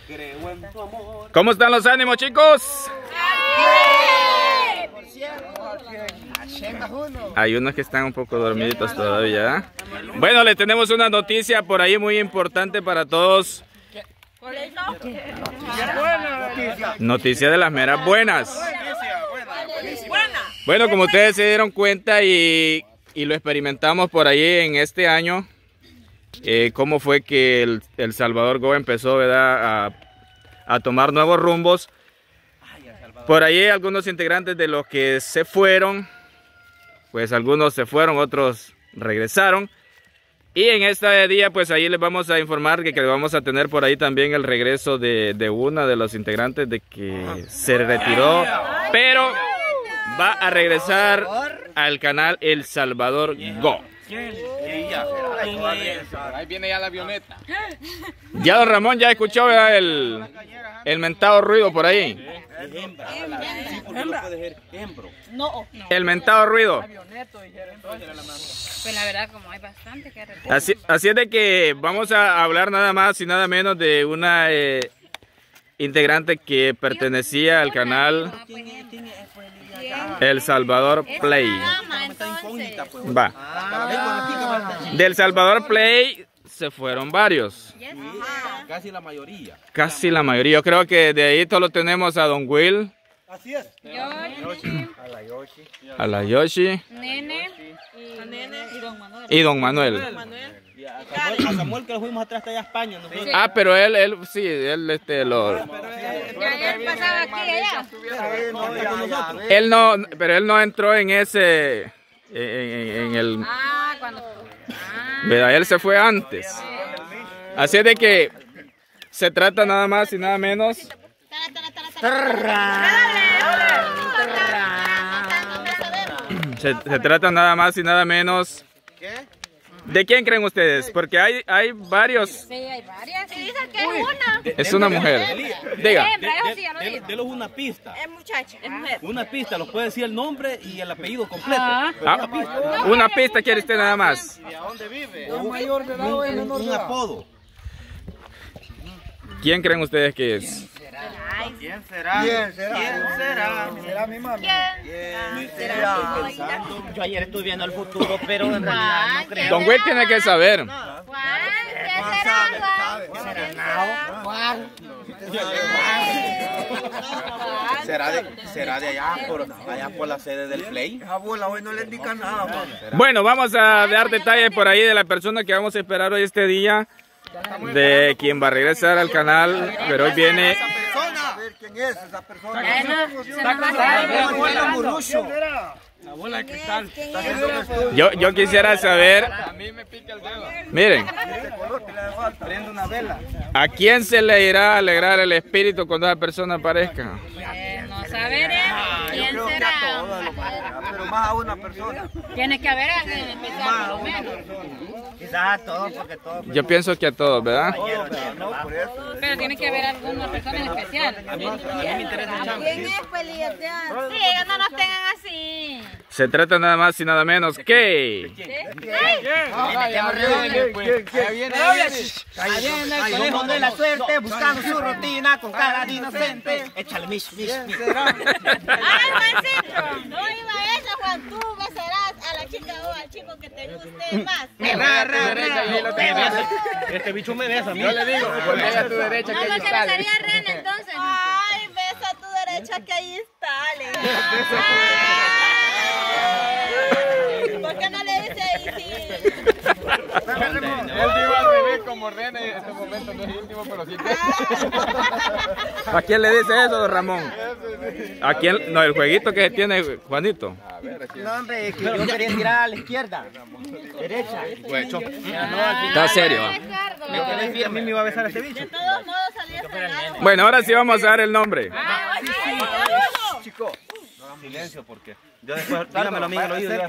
¿Cómo están los ánimos, chicos? Hay unos que están un poco dormiditos todavía. Bueno, les tenemos una noticia por ahí muy importante para todos. Noticia de las meras buenas. Bueno, como ustedes se dieron cuenta y lo experimentamos por ahí en este año, cómo fue que el Salvador Go empezó, ¿verdad?, a tomar nuevos rumbos. Por ahí algunos integrantes de los que se fueron, pues algunos se fueron, otros regresaron. Y en este día, pues ahí les vamos a informar que vamos a tener por ahí también el regreso de una de los integrantes de que se retiró, pero va a regresar al canal El Salvador Go. Ahí viene ya la avioneta. Ya don Ramón ya escuchó, ¿verdad?, el mentado ruido por ahí. El mentado ruido. Pues la verdad, como hay bastante que repetir. Así es de que vamos a hablar nada más y nada menos de una integrante que pertenecía al canal El Salvador Play. Va. Del Salvador Play se fueron varios. Casi la mayoría. Casi la mayoría. Yo creo que de ahí solo tenemos a Don Will. Así es. A la Yoshi. Nene y Don Manuel. Y Don Manuel. A Samuel que lo fuimos atrás allá a España. Sí. Ah, pero él sí, él lo... Ya él pasaba aquí allá. Él no, pero él no entró en ese... En el... Ah, cuando... ¿verdad? Él se fue antes. Así es de que se trata nada más y nada menos... Se trata nada más y nada menos... ¿De quién creen ustedes? Porque hay varios... Sí, hay varias. Y dicen que es una. Es una mujer. Diga. Delos una pista. Es muchacha. Es mujer. Una pista, los puede decir el nombre y el apellido completo. Ah, una pista quiere usted nada más. ¿Y a dónde vive? Un apodo. ¿Quién creen ustedes que es? ¿Quién será? ¿Quién será? ¿Quién será? ¿Será mi mami? ¿Quién será? Yo ayer estuve viendo el futuro, pero en realidad no creo. Don Will tiene que saber. Juan, ¿qué será? Juan. ¿Será de allá por la sede del Play? Abuela, hoy no le indica nada. Bueno, vamos a dar detalles por ahí de la persona que vamos a esperar hoy este día, de quien va a regresar al canal, pero hoy viene... A ver quién es esa persona. Abuela, ¿qué tal? Yo quisiera saber... Miren, Prende una vela. ¿a quién se le irá a alegrar el espíritu cuando esa persona aparezca? No saber quién será. Pero más a una persona. Tiene que haber alguien especial, por lo menos. Quizás a todos, porque todos. Yo pienso que a todos, ¿verdad? Pero tiene que haber alguna persona en especial. A mí me interesa el chango. ¿Quién es, Pelías? Sí, ellos no nos tengan así. Se trata nada más y nada menos que... Ahí viene el conejo de la suerte, buscando su rutina con cara de inocente. Échale, mish. ¡Ay, Juancito! No iba eso, Juan. Tú besarás a la chica o al chico que te guste más. Este bicho me besa. Yo le digo, voltea a tu derecha No, que ahí porque sale. besaría a Ren entonces. Ay, besa a tu derecha que ahí está, le. Ay, ¿por qué no le dice ahí sí? Él dijo al revés como René, en este momento no es íntimo, pero sí te... ¿A quién le dice eso, don Ramón? ¿A quién? No, el jueguito que tiene Juanito. No, hombre, que yo quería tirar a la izquierda. Derecha. Está serio. A mí me iba a besar ese bicho. De todos modos salía cerrado. Bueno, ahora sí vamos a dar el nombre. Chico. Silencio, porque yo después, dígamelo a mí en el oído.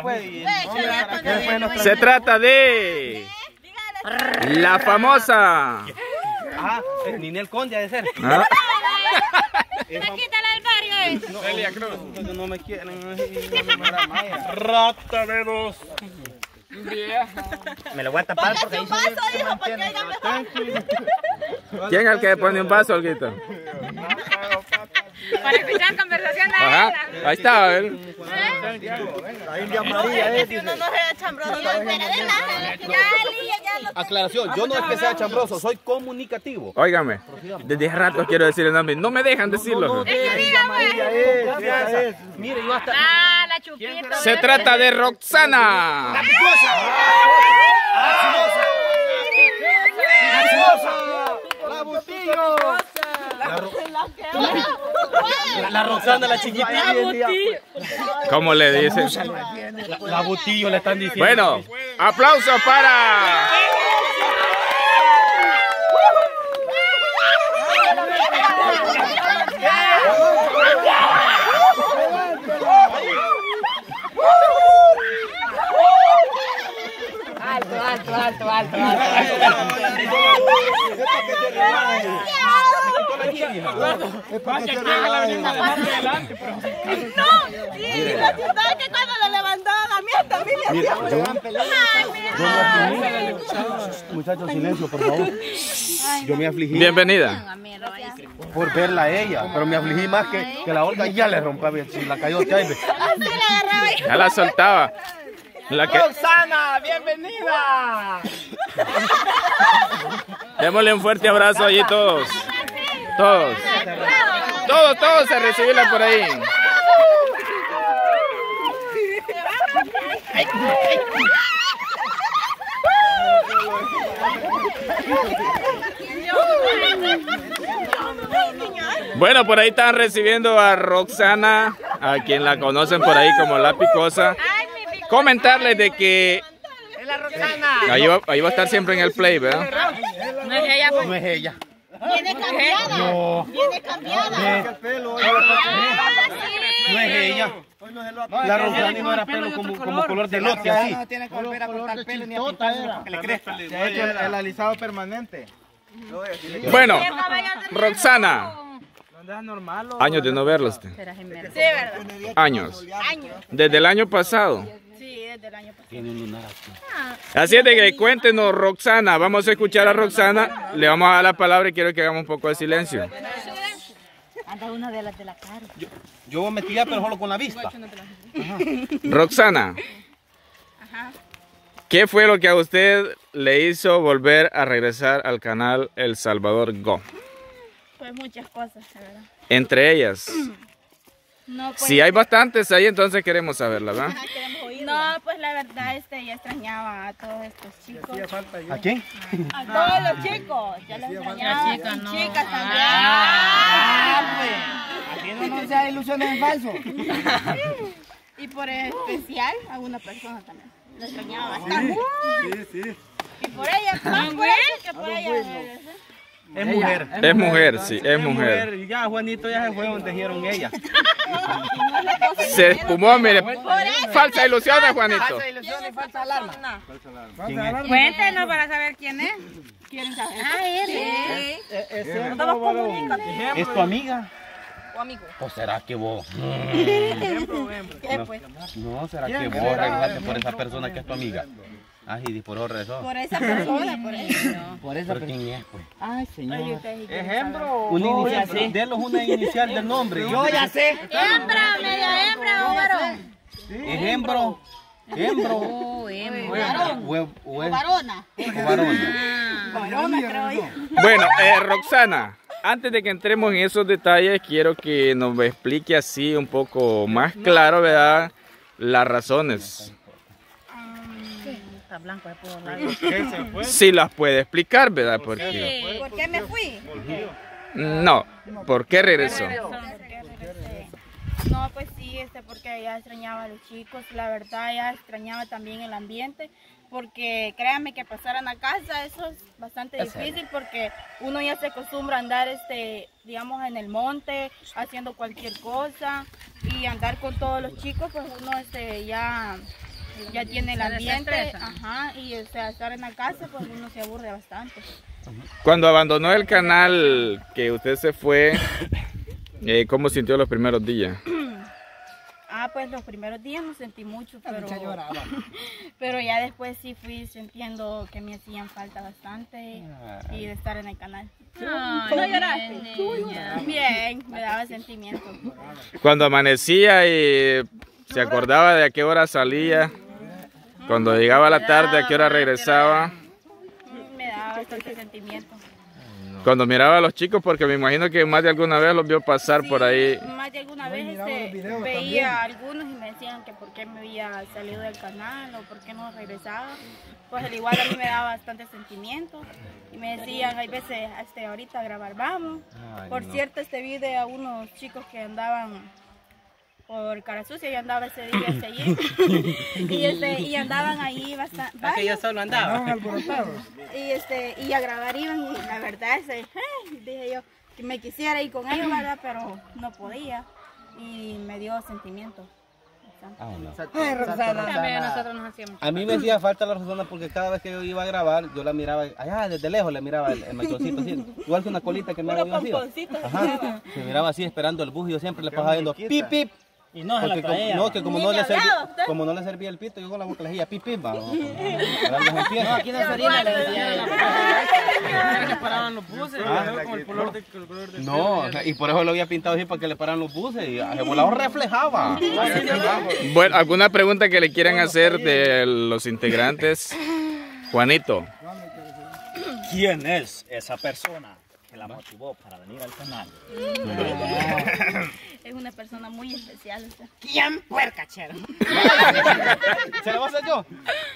Se trata de... la famosa... Ajá, Ninel Conde ha de ser. ¿Ah? Quítala del barrio. No, Elia Cruz. No me quieren. Rata de dos. Me lo voy a tapar porque ahí Póngase un vaso, hijo, porque oiga mejor. ¿Quién es el que pone un vaso, Olguito? Para escuchar conversación de Ajá, ahí está, a ver. La India María Si uno no se chambroso, no espera de nada. Ya lo Aclaración, yo no es que sea chambroso, soy comunicativo. Óigame, desde hace rato quiero decir el nombre. No me dejan decirlo. Mire, yo hasta... Ah, la chupita. Se trata de Roxana. La Roxana, la chiquitita. ¿Cómo le dicen? La Butillo le están diciendo. Bueno, aplausos para... Que cuando lo levantaban a mí también Muchachos, silencio, por favor. Yo me afligí Bienvenida. por verla a ella, pero me afligí más que la Olga ya le rompía, si la cayó Chaibe. Ya la soltaba. Roxana, bienvenida. Démosle un fuerte abrazo allí todos. Todos a recibirla por ahí. Bueno, por ahí están recibiendo a Roxana, a quien la conocen por ahí como La Picosa. Comentarles de que ahí va a estar siempre en el play, ¿verdad? No es ella, pues. No es ella. Viene cambiada. No. Viene cambiada. No es ella. La Roxana no era pelo como color de lote, así. No tiene que volver a cortar pelo ni a pintárselo porque le crezca. Se ha hecho el alisado permanente. Bueno, Roxana, ¿Dónde es normal? años de no verla usted. Sí, ¿verdad? Años. Años. Desde el año pasado. Sí, desde el año pasado. Tiene un lunar aquí. Así es de que cuéntenos, Roxana. Vamos a escuchar a Roxana. Le vamos a dar la palabra y quiero que hagamos un poco de silencio. Anda una de las de la cara. Yo metía, pero solo con la vista. Roxana, ¿qué fue lo que a usted le hizo volver a regresar al canal El Salvador Go? Pues muchas cosas, la verdad. Entre ellas. No, pues, Si hay bastantes ahí, entonces queremos saberla, ¿verdad? no, pues la verdad ya extrañaba a todos estos chicos. ¿A quién? A todos los chicos. Ya los extrañaba. Y chicas también. Aquí no sea ilusiones en falso. Y por especial a una persona también. Lo extrañaba bastante. Y por ella, más por eso que por ella. Es mujer. Es mujer, sí, es mujer. Y ya Juanito ya se fue donde dijeron ella. Se espumó, mire. Falsa ilusión de Juanito. Falsa ilusión y falsa alarma. Cuéntenos para saber quién es. ¿Quieren saber? Ah, él. ¿Es tu amiga? O amigo. ¿O será que vos? ¿Qué pues? No, ¿será que vos regresaste por esa persona que es tu amiga? Ah, y por eso regresó. Por esa persona, por eso. Por esa ¿Pero quién es, pues? Ay, señor. Ejemplo. Una inicial, delos una inicial del nombre. Yo ya sé. Hembra, media hembra o varón. Ejemplo. Hembro. O varona. Varona. Creo yo. Bueno, Roxana, antes de que entremos en esos detalles, quiero que nos explique así un poco más claro, ¿verdad? Las razones. Está blanco, puedo hablar. Sí las puede explicar, ¿verdad? Porque... ¿Por qué me fui? No, ¿por qué regresó? No, pues sí, porque ya extrañaba a los chicos, la verdad ya extrañaba también el ambiente, porque créanme que pasar a la casa eso es bastante difícil porque uno ya se acostumbra a andar, digamos, en el monte, haciendo cualquier cosa y andar con todos los chicos, pues uno ya tiene el ambiente, ajá, y estar en la casa, pues uno se aburre bastante. Cuando abandonó el canal, que usted se fue, ¿cómo sintió los primeros días? pues los primeros días no sentí mucho, pero ya después sí fui sintiendo que me hacían falta bastante y de estar en el canal. Ay, ¿no lloraste? Bien, me daba sentimiento. Cuando amanecía y se acordaba de a qué hora salía, cuando llegaba la tarde, a qué hora regresaba. Me daba bastante sentimiento. Cuando miraba a los chicos, porque me imagino que más de alguna vez los vio pasar por ahí. Más de alguna vez veía a algunos y me decían que por qué me había salido del canal o por qué no regresaba. Pues al igual a mí me daba bastante sentimiento y me decían, hay veces, ahorita a grabar vamos. Por cierto, vi de a unos chicos que andaban por Cara Sucia, yo andaba ese día allí y andaban ahí bastante. Que yo solo andaba. Y a grabar iban y la verdad dije yo que me quisiera ir con ellos, ¿verdad? Pero no podía y me dio sentimiento. También nosotros nos hacíamos. A mí me hacía falta la Rosana porque cada vez que yo iba a grabar, yo la miraba allá desde lejos, le miraba el machoncito así, igual que una colita que me había nacido. Ajá, se miraba así esperando el bus y yo siempre le pasaba viendo pip pip. Y no se la traía. No, que como no le servía el pito, yo con la boca le decía pip pip. No, aquí no sería la que paraban los buses. No, y por eso lo había pintado así para que le pararan los buses y el volador reflejaba. Bueno, ¿alguna pregunta que le quieran hacer de los integrantes? Juanito. ¿Quién es esa persona que la motivó para venir al canal? Es una persona muy especial. ¿Quién puercachero? ¿Se lo vas a hacer yo?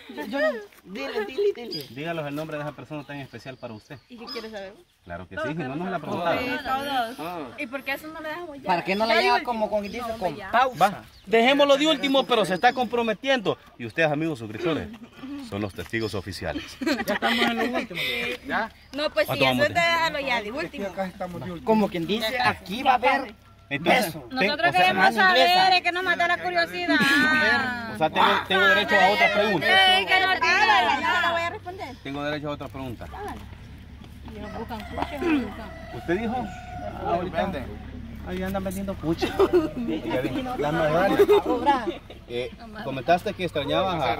Dile. Díganos el nombre de esa persona tan especial para usted. ¿Y qué quieres saber? Claro que sí, si no nos la preguntaba. Todos. ¿Y por qué eso no le dejamos ya? ¿Para qué no la lleva como con pausa? Va, dejémoslo de último, pero se está comprometiendo. Y ustedes, amigos suscriptores, son los testigos oficiales. Ya estamos en lo último. ¿Ya? No, pues sí, eso es de dejarlo ya de último. Como quien dice, aquí va a haber Entonces, Nosotros queremos saber, es que nos mata la curiosidad. O sea, tengo derecho a otra pregunta. Que nos diga. Yo la voy a responder. Tengo derecho a otra pregunta. Buscan. ¿Usted dijo? Ahorita ahí andan vendiendo pucha. Las mejores. Comentaste que extrañabas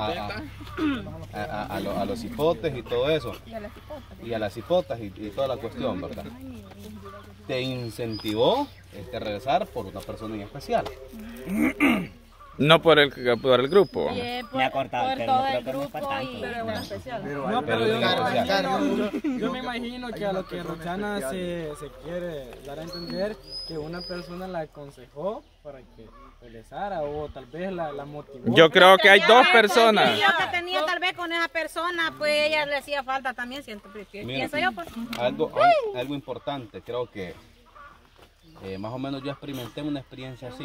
a los hipotes y todo eso. Y a las hipotas y toda la cuestión, ¿verdad? ¿Te incentivó regresar por una persona en especial? No por el grupo. Me ha cortado el por pelo, todo creo el que no fue grupo tanto. y una especial. No, pero yo me imagino que a lo que Roxana se quiere dar a entender que una persona la aconsejó para que regresara o tal vez la motivó. Yo creo que hay dos personas. El que tenía tal vez con esa persona, pues ella le hacía falta también, siento. Pienso yo, pues. Algo importante, creo que más o menos yo experimenté una experiencia así.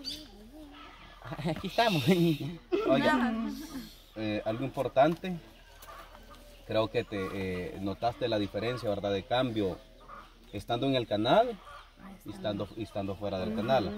Aquí estamos. Oiga, algo importante, creo que te notaste la diferencia, ¿verdad? De cambio, estando en el canal y estando fuera del canal.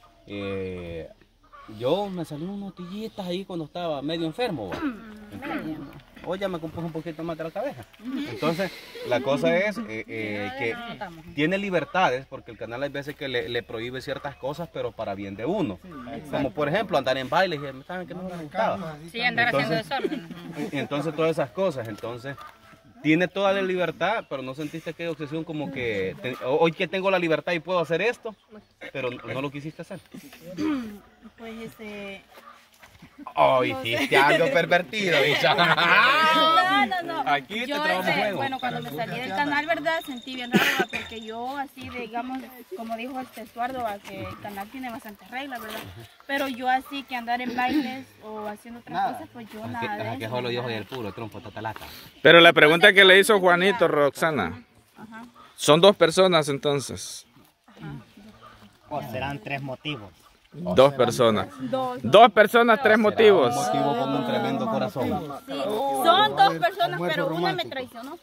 Yo me salí unos notillitas ahí cuando estaba medio enfermo. Hoy ya me compuso un poquito más de la cabeza. Entonces, la cosa es que tiene libertades, porque el canal hay veces que le prohíbe ciertas cosas, pero para bien de uno. Como por ejemplo, andar en bailes, y saben que no me gustaba. Sí, andar haciendo desorden. Entonces, todas esas cosas. Entonces, tiene toda la libertad, pero no sentiste aquella obsesión como que hoy que tengo la libertad y puedo hacer esto, pero no lo quisiste hacer. Pues Oh, hiciste algo pervertido, bicha. No. Aquí te Yo traemos juego. bueno, cuando me salí del canal, ¿verdad? Sentí bien raro, porque yo así, digamos, como dijo Estuardo, que el canal tiene bastantes reglas, ¿verdad? Pero yo así que andar en bailes o haciendo otras cosas, pues yo nada de Que eso. solo yo soy el puro trompo tatalata. Pero la pregunta que le hizo Juanito, Roxana, son dos personas entonces. O serán 3 motivos. Dos personas. Dos personas, tres motivos. Motivo con un tremendo corazón. Sí, son dos personas, pero una me traicionó.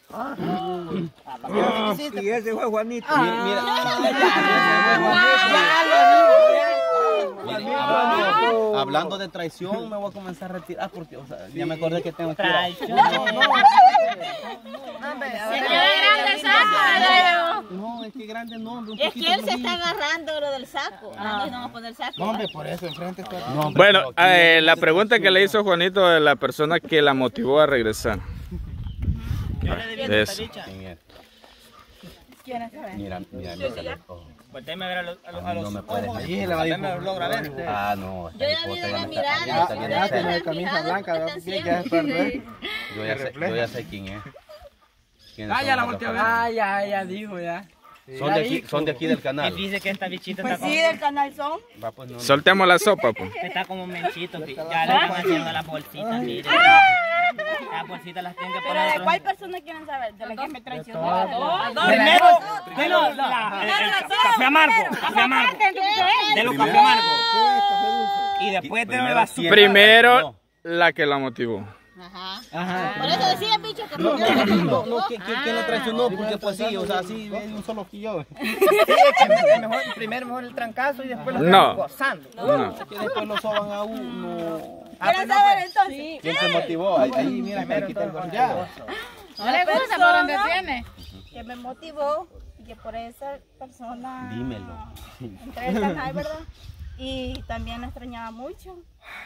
Y ese fue Juanito. Hablando de traición, me voy a comenzar a retirar porque ya me acordé que tengo que ir. Señor grande, sácalo. No, es que grande nombre. Es que él se está agarrando lo del saco. No vamos a poner saco. No, hombre, por eso enfrente está. No, hombre, Bueno, pero aquí- la pregunta que le hizo Juanito de la persona que la motivó a regresar. De eso. ¿Quién es? ¿Quieren saber? Mira, mira. Oh, Pues déjame ver a los a mí no me puedes ojos. Ahí le va a Déjame decir. logra ver. Ah, no. Yo ya vi la mirada. Ya tiene camisa blanca, bien, ya es perder. Yo ya sé quién es. ¿Quiénes son ya la las volteé a dos ver. personas? Ya dijo ya. Son de aquí del canal. Dice que esta bichita Pues está sí, del canal son. Va, pues, no, no. Soltemos la sopa, pues. está como menchito. Ya le están haciendo las bolsitas, mire. Las bolsitas las tengo que Pero poner. ¿de cuál persona quieren saber? ¿De la que me traicionó? Primero, de el café amargo. Café amargo. De los café amargo. Y después de la azúcar. Primero, la que la motivó. Por eso decía, bicho, que No, ¿quién le traicionó? Porque pues sí, o sea, sí, es un solo que yo. Primero el trancazo y después No. gozando. No. Que después lo soban a uno. ¿Quieren saber entonces? ¿Quién se motivó? Ahí mira, aquí tengo ya. No le gusta por donde tiene. Que me motivó y que por esa persona Dímelo. entré al canal, ¿verdad? Y también la extrañaba mucho.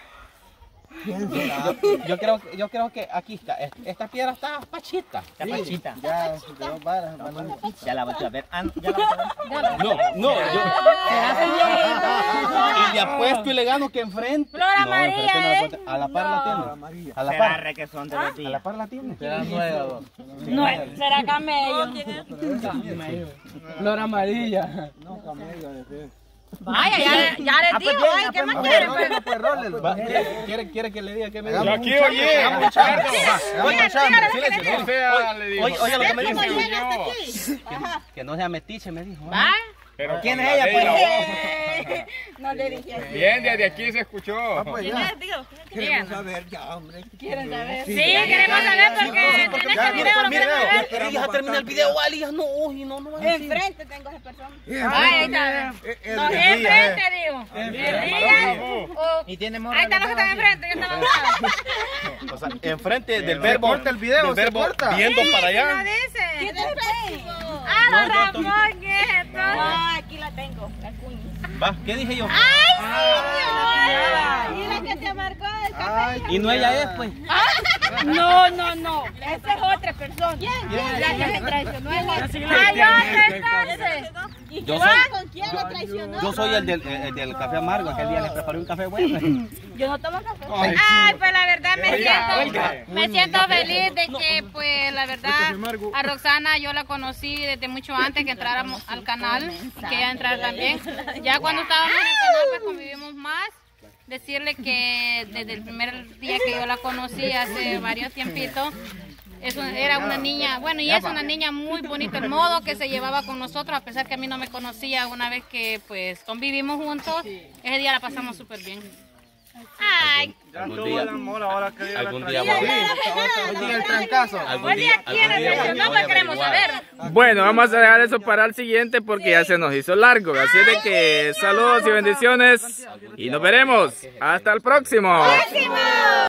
Yo creo que aquí está. Esta piedra está pachita. La pachita. Ya, dos varas, Ya la volteé a ver. Ya la volteé a ver. No, yo. Y le apuesto y le gano que enfrente. Flora No, María, enfrente no la puedo- a la par la tiene. A la Será par. requesón de los A la días. par la tiene. No, será camello. Flor amarilla. Vaya, ya les digo, ay, ¿qué más quieren? Va, ¿Quiere que le diga que me diga? Aquí, oye. Oye, lo que me ¿Cómo dice. llegaste aquí? Ajá. Que no sea metiche, me dijo. Pero ¿Quién es ella, pues? No le dije así. Bien, desde aquí se escuchó. Queremos saber ya, hombre. ¿Quieren saber? Sí, queremos saber porque en este video lo queremos ver. Pero ya termina el video, Ali, ya no, oye, no va a decir. Enfrente tengo a esa persona. Ahí está. No, enfrente, digo. Y tiene Ahí están los que están enfrente, yo estaba atrás. O sea, enfrente del verbo. corta el video, del se verbo corta. viendo para ¿Qué allá. dice? ¿Quién es el Ah, don Ramón, ¿qué es esto? No, aquí la tengo, la cuña. Va, ¿qué dije yo? Mira que te marcó el café. Y no ella es, pues. No, no, no. Esa es otra persona. ¿Quién? La que me traicionó es la. Hay otra entonces. ¿Y Yo cuál? soy- ¿Con quién lo traicionó? Yo soy el del café amargo. Aquel día le preparé un café bueno. Yo no tomo café. Ay, pues la verdad me siento feliz de que, pues la verdad, a Roxana yo la conocí desde mucho antes que entráramos al canal y que ella entrara también. Ya cuando estábamos en el canal, pues convivimos más. Decirle que desde el primer día que yo la conocí, hace varios tiempitos, era una niña, bueno, y es una niña muy bonita el modo que se llevaba con nosotros, a pesar que a mí no me conocía. Una vez que pues convivimos juntos, ese día la pasamos súper bien. Ay, Algún día el trancazo. algún oye, ¿quién es eso? No lo queremos saber. Bueno, vamos a dejar eso para el siguiente porque ya se nos hizo largo. Así de que saludos y bendiciones y nos veremos. Hasta el próximo.